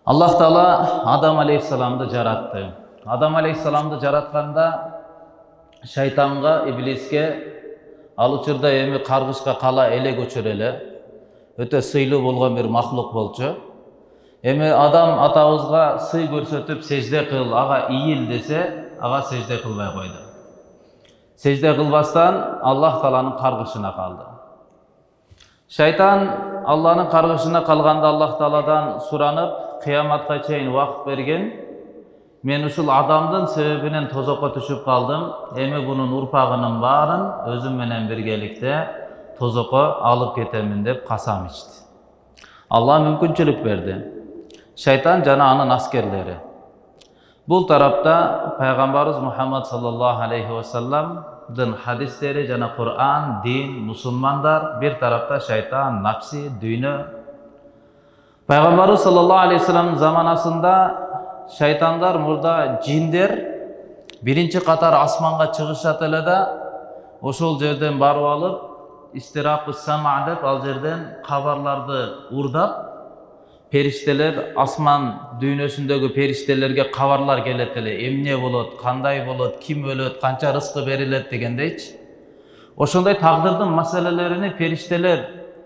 Allah Taala Adam aleyhisselam'ı yarattı. Adam aleyhisselam'ı yaratkanda şeytanга, iblisке al учурда эми каргышка кала эле көчөр эле. Өтө сыйлуу болгон бир махлук болчу. Эми Адам атабызга сый көрсөтүп сежде кыл, ага ийил десе, ага сежде кылбай койду. Сежде кылбастан Аллах Тааланын каргышына калды. Шайтан Аллахнын каргышына калганда Аллах Тааладан суранып, кыяматка чейин убакыт берген. Мен ушул адамдын себебинен тозокко түшүп калдым. Эми бунун урпагынын баарын өзүм менен биргеликте тозокко алып кетемин деп касам ичти. Алла мүмкүнчүлүк берди. Шайтан жана анын аскерлери. Бул тарапта пайгамбарыбыз Мухаммад саллаллаху алейхи ва салламдын хадистери жана Кур'ан, дин, мусулмандар, бир тарапта шайтан, напси, дүйнө. Пайгамбарыбыз саллаллаху алейхи ва салламдын заманасында шайтандар, мурда жиндер биринчи катар асманга чыгышат эле да, ошол жерден барып алып, истиракы сама деп ал жерден кабарларды урдап, периштелер, асман дүйнөсүндөгү периштелерге кабарлар келет эле. Эмне болот, кандай болот, ким өлөт, канча рызкы берилет дегендейчи. Ошондой тагдырдын маселелерини периштелер,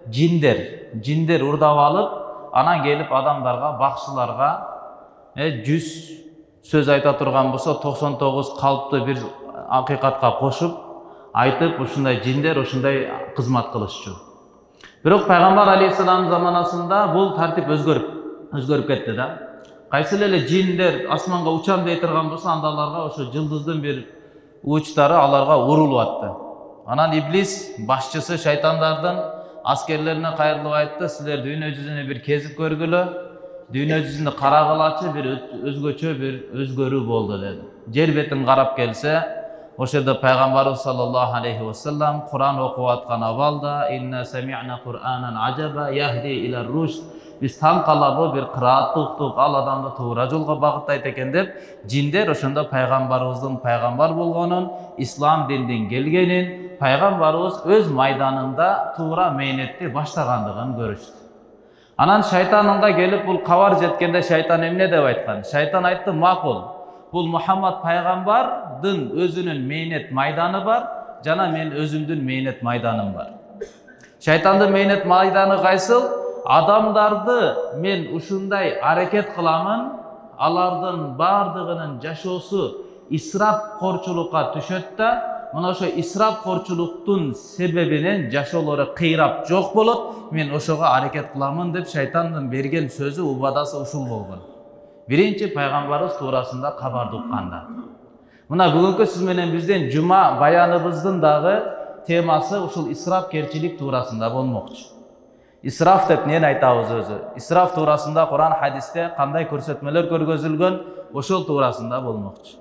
жиндер урдап алып, анан келип адамдарга, бакчыларга 100 сөз айта турган болсо 99 калыпты бир акыйкатка кошуп айтып, ушундай жиндер ушундай кызмат кылышчу. Бирок пайгамбар алейхиссалам заманасында бул тартип өзгөрүп кетти да. Кайсы эле жиндер асманга учам дей турган болсо, анда аларга ошо жылдыздын бир учтары аларга урулуп атты. Анан иблис башчысы шайтандардын аскерлерине кайрылып айтты: "Силер дүйнө жүзүнө бир кезип көргүлө. Дүйнө жүзүндө карагылачы бир өзгөчө бир өзгөрүү болду" деди. Жер бетин карап келсе, ошол пайгамбарыбыз саллаллаху алейхи ва саллам Кур'ан окуп аткан абалда "Инна сами'на Кур'анан ажаба яхди ила рушд", биз таң калабы бир кыраатты уктук, ал адамды туура жолго багыттайт экен деп, жиндер ошондо пайгамбарыбыздын пайгамбар болгонун, ислам диндин келгенин, пайгамбарыбыз өз майданында туура мээнетти баштагандыгын көрүштү. Анан шайтанынга келип бул кабар жеткенде шайтан эмне деп айткан? Шайтан айтты: "Макул, бул Мухаммад пайгамбардын өзүнүн мээнет майданы бар, жана мен өзүмдүн мээнет майданым бар. Шайтандын мээнет майданы кайсыл? Адамдарды мен ушундай аракет кыламын, алардын бардыгынын жашоосу исрап корчулукка түшөт да, мына ошо исрап корчулуктун себебинен жашоолору кыйрап жок болот, мен ошого аракет кыламын" деп шайтандын берген сөзү, убадасы ушул болгон. Биринчи пайгамбарыбыз туурасында кабарды укканда. Мына бүгүнкү сиз менен биздин жума баяныбыздын дагы темасы ушул исрапкерчилик туурасында болмокчу. Исраф деп эмне айтабыз өзү? Исраф туурасында Кур'ан, хадисте кандай көрсөтмөлөр көргөзүлгөн, ошол туурасында болмокчу.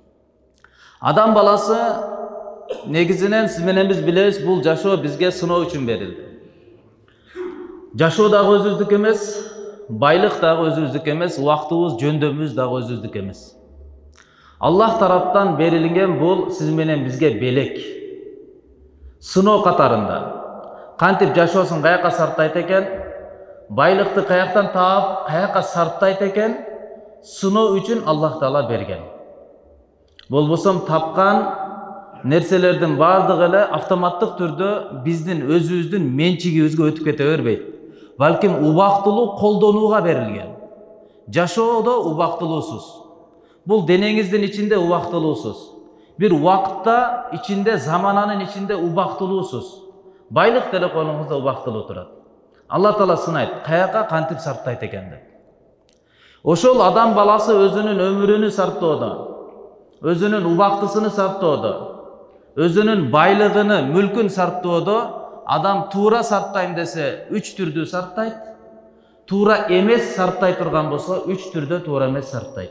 Адам баласы негизинен сиз менен биз билебиз, бул жашоо бизге сыноо үчүн берилди. Жашоо дагы өзүбүздүк эмес, байлык дагы өзүбүздүк эмес, убактыбыз, жөндөмүбүз дагы өзүбүздүк эмес. Аллах тараптан берилген бул сиз менен бизге белек. Сыноо катарында. Кантип жашоосун каяка сарптайт экен, байлыкты каяктан таап, каяка сарптайт экен, сыноо үчүн Аллах Таала берген. Болбосом тапкан нерселердин бардыгы эле автоматтык түрдө биздин өзүбүздүн менчигибизге өтүп кете бербейт. Балким убактылуу колдонууга берилген. Жашоодо убактылуусуз. Бул денеңиздин ичинде убактылуусуз. Бир убакытта ичинде, замананын ичинде убактылуусуз. Байлык телефонуңузда убактылуу турат. Алла Таала сынайт, каяка кантип сарптайт экен деп. Ошол адам баласы өзүнүн өмүрүнү сарптоодо, өзүнүн убактысыны сарптоодо, өзүнүн байлыгыны, мүлкүн сарптоодо адам туура сарптайм десе 3 түрдүү сарптайт, туура эмес сарптай турган болсо 3 түрдө туура эмес сарптайт.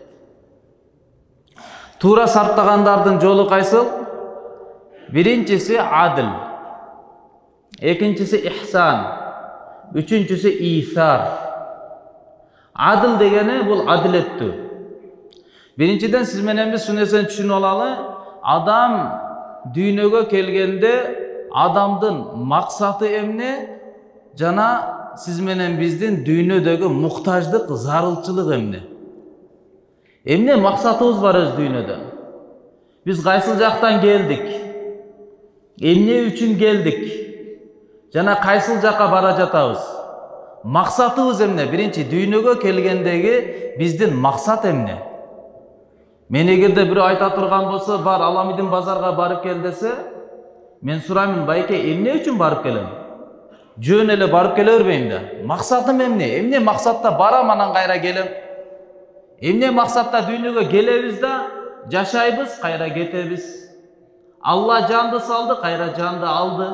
Туура сарптагандардын жолу кайсыл? Биринчиси адил, экинчиси ихсан, үчүнчүсү исар. Адил дегени бул адилеттүү. Биринчиден сиз менен биз ушул нерсени түшүнүп алалы, адам дүйнөгө келгенде адамдын максаты эмне жана siz menen биздин дүйнөдөгү муктаждык, зарылчылык эмне? Эмне максатыбыз бар өз дүйнөдө? Биз кайсыл жактан келдик? Эмне үчүн келдик? Жана кайсыл жакка бара жатабыз? Максатыбыз эмне? Биринчи дүйнөгө келгендеги биздин максат эмне? Мен эгерде бирөө айта турган болсо, бар Аламидин базарга барып кел десе, мен сураймын, байке, эмне үчүн барып келем? Жөн эле барып келе бербейм да. Максатым эмне? Эмне максатта барам, анан кайра келем? Эмне максатта дүйнөгө келебиз да, жашайбыз, кайра кетебиз? Алла жанды салды, кайра жанды алды.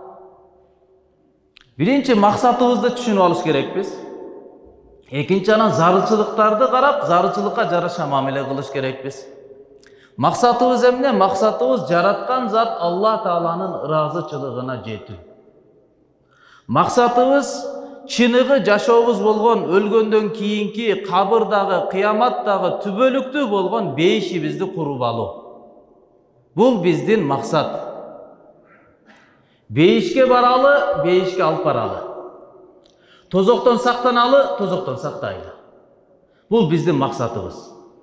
Биринчи максатыбызды түшүнүп алыш керекпиз. Экинчи анан зарылчылыктарды карап, зарылчылыкка жараша мамиле кылыш керекпиз. Максатыбыз эмне? Максатыбыз жараткан зат Алла Тааланын ыраазычылыгына жетүү. Максатыбыз чыныгы жашообуз болгон, өлгөндөн кийинки кабырдагы, кыяматтагы түбөлүктүү болгон бейишибизди куруп алуу. Бул биздин максат. Бейишке баралы, бейишке алып баралы. Тозоктон сактаналы, тозоктон сактайлы. Бул биздин максатыбыз.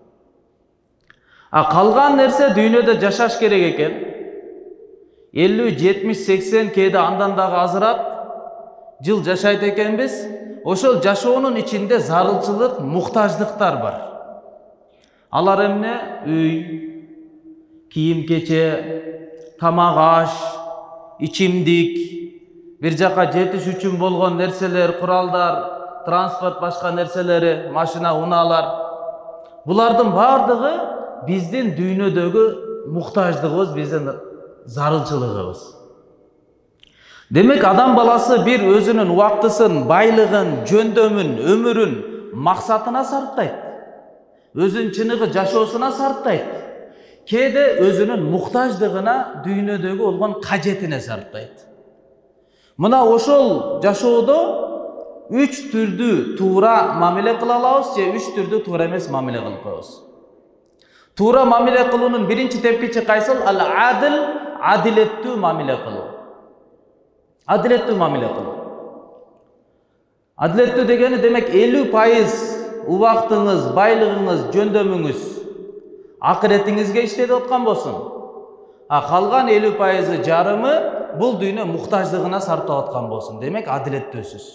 Калган нерсе дүйнөдө жашаш керек экен. 50, 70, 80 кээде андан дагы азыраак жыл жашайт экенбиз. Ошол жашоонун ичинде зарылчылык, муктаждыктар бар. Алар эмне? Үй, кийим-кече, тамак аш, ичимдик, бир жака жетиш үчүн болгон нерселер, куралдар, транспорт, башка нерселери, машина, унаалар. Булардын бардыгы биздин дүйнөдөгү муктаждыгыбыз, биздин зарылчылыгыбыз. Демек, адам баласы бир өзүнүн убактысын, байлыгын, жөндөмүн, өмүрүн максатына сарптайт. Өзүнүн чыныгы жашоосуна сарптайт. Кээде өзүнүн муктаждыгына, дүйнөдөгү болгон кажетине сарптайт. Мына ошол жашоодо 3 түрдүү туура мамиле кыла алабыз же 3 түрдүү туура эмес мамиле кылып коебуз. Туура мамиле кылуунун биринчи тепкичи кайсыл? Ал-адил, адилеттүү мамиле кылуу. Адилеттүү мамиле кылуу. Адилеттүү дегени демек 50% убактыңыз, байлыгыңыз, жөндөмүңүз акыретиңизге иштеп аткан болсун. Калган 50% жарымы бул дүйнө муктаждыгына сарптап аткан болсун. Демек адилеттүүсүз.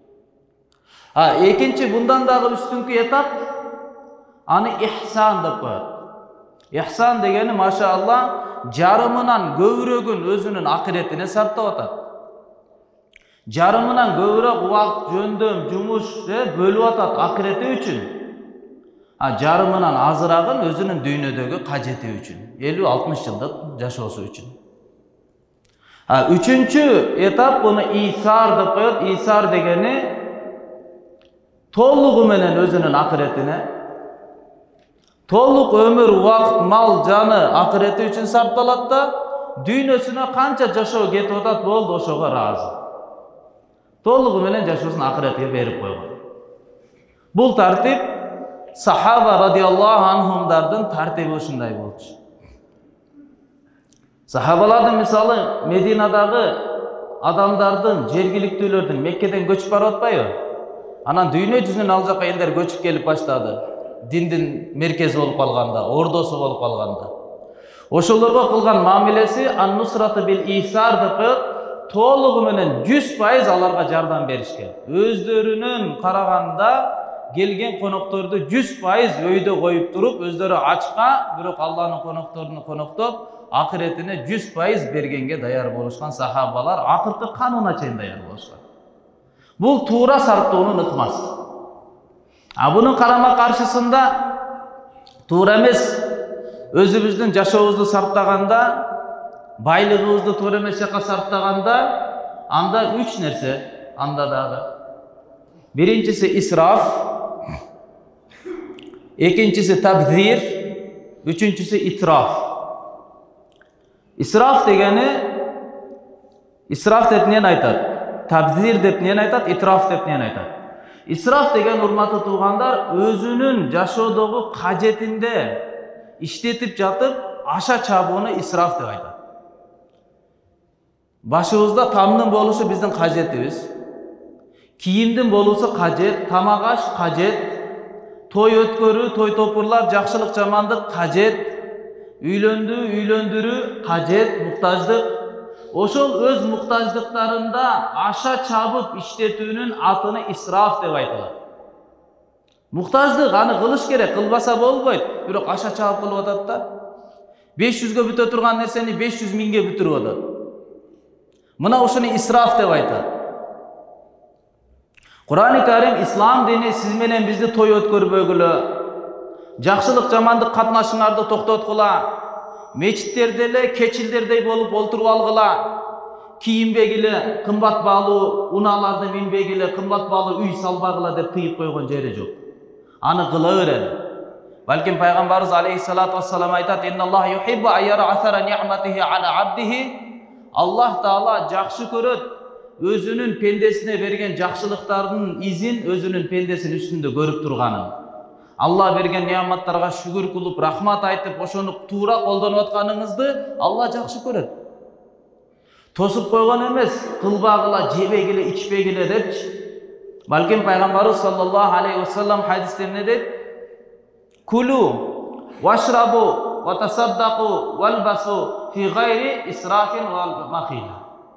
Экинчи bundan дагы үстүнкү этап аны ихсан деп коет. Ихсан дегени машаалла жарымынан көбүрөгүн өзүнүн акыретине сарптап атат. Жарымынан көбүрөөк убакыт, жөндөм, жумуш бөлүп атат акырети үчүн. Жарымынан азырагын өзүнүн дүйнөдөгү кажети үчүн, 50-60 жылдык жашоосу үчүн. Үчүнчү этап буну исар деп коет. Исар дегени толугу менен өзүнүн акыретине, толук өмүр, убакыт, мал, жаны акырети үчүн сарпталат да, дүйнөсүнө канча жашоо кетип атат, болду, ошого ыраазы. Толугу менен жашоосун акыретке берип койгон. Бул тартип сахаба радиаллаху анхумдардын тартиби ушундай болчу. Сахабалардын мисалы Мединадагы адамдардын, жергиликтүүлөрдүн Меккеден көчүп барып атпайбы? Анан дүйнө жүзүнөн ал жака элдер көчүп келип баштады. Диндин меркези болуп калганда, ордосу болуп калганда. Ошолорго кылган мамилеси ан-нусраты бил исар деп коет. Толугу менен 100% аларга жардам беришкен. Өздөрүнүн караганда келген конокторду 100% өйдө коюп туруп, өздөрү ачка, бирок Алланын конокторуну коноктоп, акыретине 100% бергенге даяр болушкан сахабалар акыркы канына чейин даяр болушкан. Бул туура сарптоонун ыкмасы. Бунун карама каршысында туура эмес өзүбүздүн жашообузду сарптаганда, байлыгыбызды туура эмес жакка сарптаганда, анда 3 нерсе анда дагы. Биринчиси исраф, экинчиси табзир, үчүнчүсү итраф. Исраф дегени, исраф деп эмнени айтат? Табзир деп эмнени айтат? Итраф деп эмнени айтат? Исраф деген, урматтуу туугандар, өзүнүн жашоодогу кажетинде иштетип жатып, аша чабууну исраф деп айтат. Башыбызда тамдын болушу биздин кажетибиз. Кийимдин болуусу кажет, тамак аш кажет, той өткөрүү, той топурлар, жакшылык жамандык кажет, үйлөндүрүү кажет, муктаждык. Ошол өз муктаждыктарында аша чабып иштетүүнүн атыны исраф деп айтылат. Муктаждык аны кылыш керек, кылбаса болбойт. Бирок аша чабып кылып атат да. 500гө бүтө турган нерсени 500 миңге бүтүрүп атат. Мына ушуну исраф деп айтат. Кур'ан-ы Карим ислам дини сиз менен бизди той өткөрбөгүлө, жакшылык жамандык катнашыңарды токтоткула, мечиттерде эле кечилдердей болуп олтуруп алгыла, кийинбегиле, кымбат баалуу унааларды минбегиле, кымбат баалуу үй салбагыла деп тыйып койгон жери жок. Аны кыла берели. Балким пайгамбарыбыз алейхиссалату вассалам айтат: "Инналлаха юхиббу айяра асара ниъматихи ала абдихи." Аллах Таала жакшы көрөт өзүнүн пендесине берген жакшылыктардын изин өзүнүн пендесинин үстүндө көрүп турганын. Алла берген неаматтарга шүгүр кылып, рахмат айтып, ошону туура колдонуп атканыңызды Алла жакшы көрөт. Тосуп койгон эмес, кылбагыла, жебегиле, ичпегиле депчи. Балким пайгамбарыбыз саллаллаху алейхи вассалам хадисте эмне дейт? Кулу вашрабу ва тасаддaqu валбасу фи гайри исрафин ва махила.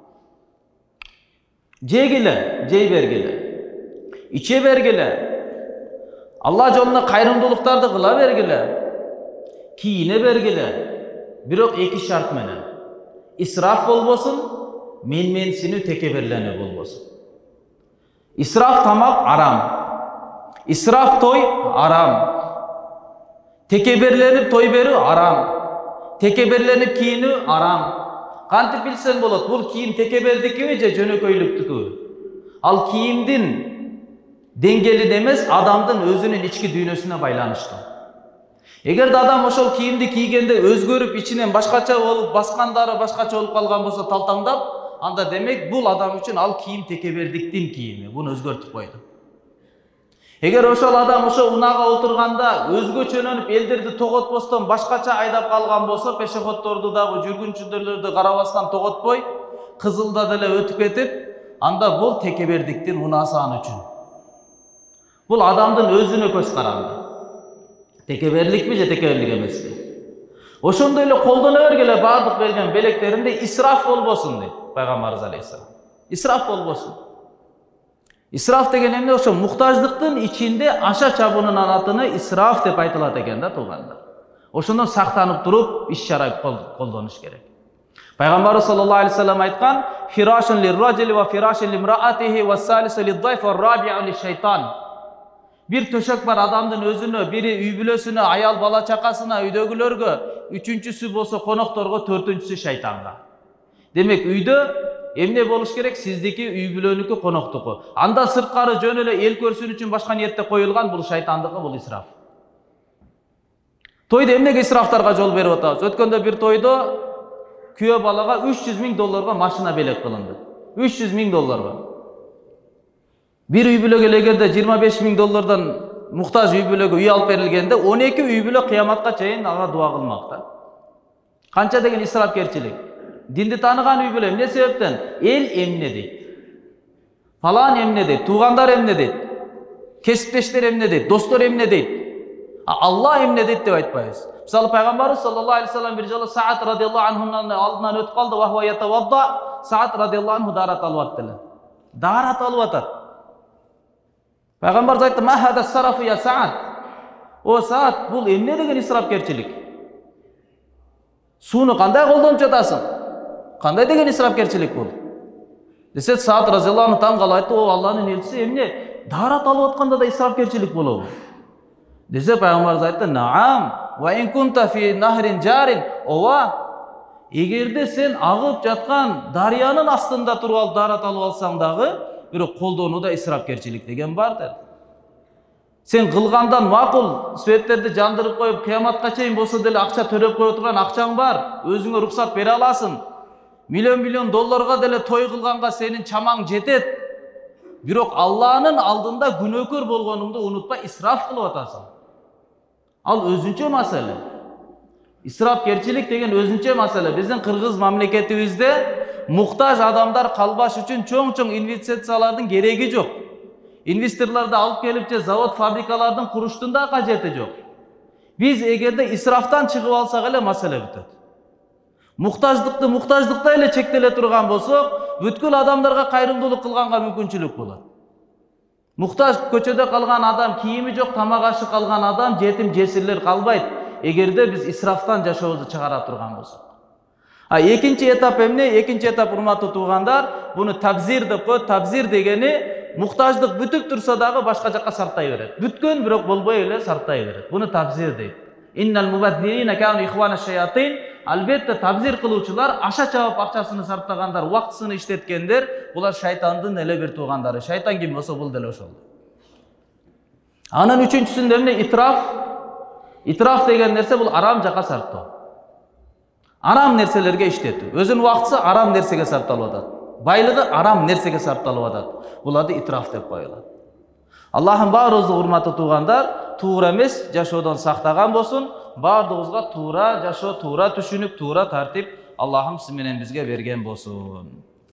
Жегиле, жей бергиле, иче бергиле, Алла жолуна кайрымдуулуктарды кыла бергиле, кийине бергиле. Бирок эки шарт менен. Исраф болбосун, менменсинүү, текеберленүү болбосун. Исраф тамак арам. Исраф той арам. Текеберленип той берүү арам. Текеберленип кийинүү арам. Кантип билсең болот? Бул кийим текебердикиби же жөнөкөйлүктүкүбү? Ал кийимдин деңгели эмес, адамдын өзүнүн ички дүйнөсүнө байланыштуу. Эгерде адам ошол кийимди кийгенде өзгөрүп, ичинен башкача болуп, баскандары башкача болуп калган болсо, талтаңдап, анда демек бул адам үчүн ал кийим текебердиктин кийими. Буну өзгөртүп койду. Эгер ошол адам ошо унага отурганда өзгөчөлөнүп, элдерди тоготпостон башкача айдап калган болсо, пешеходдорду дагы, жүргүнчүлөрдү карабастан тоготпой, кызылда деле өтүп кетип, анда бул текебердиктин унаасы ан үчүн. Бул адамдын өзүнө көз каранды. Текеберликпи же текеберлик эмеспи? Ошондой эле колдоно бергиле баардык берген белектеринде исраф болбосун дейт пайгамбарыбыз алейхиссалам. Исраф болбосун. Исраф деген эмне? Ошо муктаждыктын ичинде аша чабуунун атыны исраф деп айтылат экен да, туугандар. Ошондон сактанып туруп иш-чара колдонуш керек. Пайгамбарыбыз саллаллаху алейхи вассалам айткан: "Фирашун лир-раджили ва фирашун лимраатихи ва салису лид-дайф ва раби'у лиш-шайтан." Bir төшөк бар адамдын өзүнө, бири үй бүлөсүнө, аял бала чакасына, үйдөгүлөргө, үчүнчүсү болсо конокторго, төртүнчүсү шайтанга. Демек үйдө эмне болуш керек? Сиздики үй бүлөнүкү, коноктуку. Анда сырткары жөн эле эл көрсүн үчүн башка ниетте коюлган, бул шайтандыкы, бул исраф. Тойдо эмнеге исрафтарга жол берип атабыз? Өткөндө бир тойдо күйөө балага $300.000 машина белек кылынды. $300.000. Bir үй бүлөгө эгерде $25.000 муктаж үй бүлөгө үй алып берилгенде, 12 үй бүлө кыяматка чейин ага дуа кылмак да. Канча деген исрафкерчилик. Динди тааныган үй бүлө эмне себептен? Эл эмне дейт? Фалан эмне дейт? Туугандар эмне дейт? Кесиптештер эмне дейт? Достор эмне дейт? Алла эмне дейт деп айтпайбыз. Мисалы пайгамбарыбыз саллаллаху алейхи вассалам бир жолу Саат радиаллаху анхунун алдынан өтүп калды, ва хуа ятавадда, Саат радиаллаху анху дарат алып аттылы. Дарат алып атат. Пайгамбарыбыз айтты: "Ма хада сарафу я Саат?" О Саат, бул эмне деген исрафкерчилик? Сууну кандай колдонуп жатасың? Кандай деген исрафкерчилик бул? Десе Саат разияллаху анху таң калып айтты: "О Алланын элчиси, эмне дарат алып атканда да исрафкерчилик болобу?" Десе пайгамбарыбыз айтты: "Наам, ва ин кунта фи нахрин жарин." Ооба, эгерде сен агып жаткан дарыянын астында туруп алып дарат алып алсаң дагы, бирок колдонууда исрафкерчилик деген бар dedi. Sen кылгандан макул себептерди жандырып коюп, кыяматка чейин болсо деле акча төлөп кое турган акчаң бар, өзүңө уруксат бере аласың. Миллион долларга деле той кылганга сенин чамаң жетет. Бирок Алланын алдында күнөөкөр болгонуңду унутпа, исраф кылып атасың. Ал өзүнчө маселе. Исрафкерчилик деген өзүнчө маселе. Биздин кыргыз мамлекетибизде муктаж адамдар калбаш үчүн чоң-чоң инвестициялардын кереги жок. инвесторларды алып келип же завод фабрикалардын куруштун да кажети жок. Биз эгерде исрафтан чыгып алсак эле маселе бүтөт. Муктаждыкта эле чектеле турган болсок, бүткүл адамдарга кайрымдуулук кылганга мүмкүнчүлүк болот. Муктаж көчөдө калган адам, кийими жок, тамак ашы калган адам, жетим жесирлер калбайт. Эгерде биз исрафтан жашообузду чыгара турган болсок. Экинчи этап эмне? Экинчи этап, урматтуу туугандар, буну табзир деп коет. Табзир дегени муктаждык бүтүп турса дагы башка жакка сартай берет. Бүткөн бирок болбой эле сартай берет. Буну табзир дейт. Иннал мубаддирина кану ихвана шаятин. Албетте табзир кылуучулар, аша чабып акчасын сарптагандар, убактысын иштеткендер, булар шайтандын эле бир туугандары. Шайтан ким болсо бул деле ошол. Анын үчүнчүсүндө эмне? Итраф. Итраф деген нерсе бул арам жака сарптоо. Арам нерселерге иштетүү. Өзүнүн убактысы арам нерсеге сарпталып атат. Байлыгы арам нерсеге сарпталып атат. Буларды итраф деп коюлат. Аллахым баарыбызды, урматтуу туугандар, туура эмес жашоодон сактаган болсун. Бардыгыбызга туура жашоо, туура түшүнүк, туура тартип Аллахым сиз менен бизге берген болсун.